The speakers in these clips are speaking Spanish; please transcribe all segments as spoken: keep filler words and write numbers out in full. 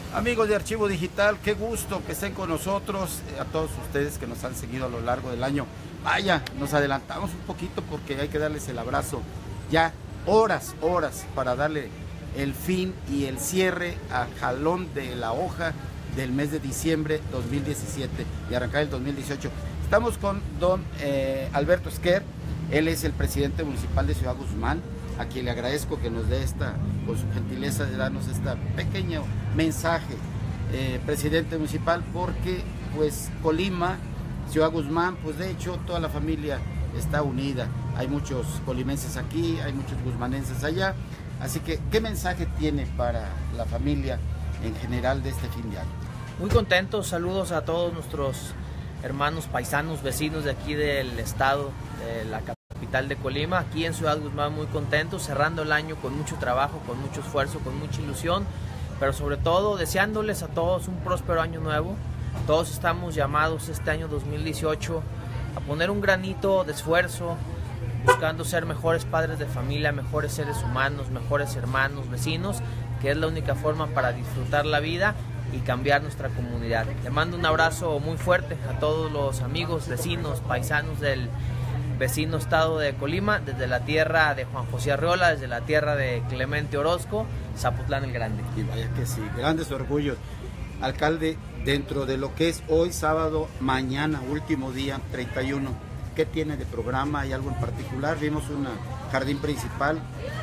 Amigos de Archivo Digital, qué gusto que estén con nosotros, a todos ustedes que nos han seguido a lo largo del año. Vaya, nos adelantamos un poquito porque hay que darles el abrazo. Ya horas, horas para darle el fin y el cierre a jalón de la hoja del mes de diciembre dos mil diecisiete y arrancar el dos mil dieciocho. Estamos con don eh, Alberto Esquer, él es el presidente municipal de Ciudad Guzmán, a quien le agradezco que nos dé esta, con su gentileza de darnos este pequeño mensaje, eh, presidente municipal, porque pues Colima, Ciudad Guzmán, pues de hecho toda la familia está unida, hay muchos colimenses aquí, hay muchos guzmanenses allá, así que ¿qué mensaje tiene para la familia en general de este fin de año? Muy contentos, saludos a todos nuestros hermanos paisanos, vecinos de aquí del estado, de la capital de Colima, aquí en Ciudad Guzmán, muy contentos, cerrando el año con mucho trabajo, con mucho esfuerzo, con mucha ilusión, pero sobre todo deseándoles a todos un próspero año nuevo. Todos estamos llamados este año dos mil dieciocho a poner un granito de esfuerzo, buscando ser mejores padres de familia, mejores seres humanos, mejores hermanos, vecinos, que es la única forma para disfrutar la vida y cambiar nuestra comunidad. Le mando un abrazo muy fuerte a todos los amigos, vecinos, paisanos del vecino estado de Colima, desde la tierra de Juan José Arreola, desde la tierra de Clemente Orozco, Zapotlán el Grande. Y vaya que sí, grandes orgullos. Alcalde, dentro de lo que es hoy sábado, mañana, último día, treinta y uno, ¿qué tiene de programa? ¿Hay algo en particular? Vimos un jardín principal,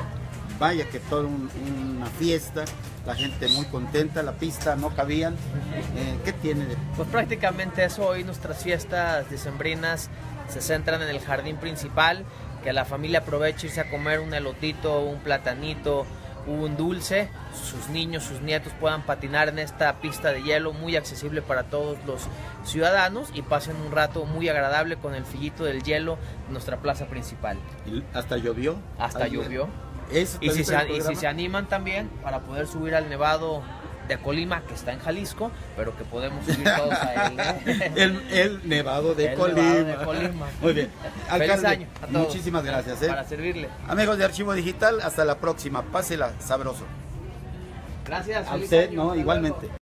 vaya que toda un, una fiesta, la gente muy contenta, la pista no cabían. Eh, ¿Qué tiene de...? Pues prácticamente eso, hoy nuestras fiestas decembrinas se centran en el jardín principal, que la familia aproveche irse a comer un elotito, un platanito, un dulce, sus niños, sus nietos puedan patinar en esta pista de hielo muy accesible para todos los ciudadanos y pasen un rato muy agradable con el fillito del hielo en nuestra plaza principal. ¿Hasta llovió? Hasta Ayer. llovió. ¿Eso y, si se, y si se animan también para poder subir al nevado de Colima, que está en Jalisco, pero que podemos subir todos a él, ¿eh? el, el nevado de el Colima. Nevado de Colima. Muy bien. Feliz Alcalde, año a todos. Muchísimas gracias. ¿eh? Para servirle. Amigos de Archivo Digital, hasta la próxima. Pásela sabroso. Gracias. A usted, no, igualmente.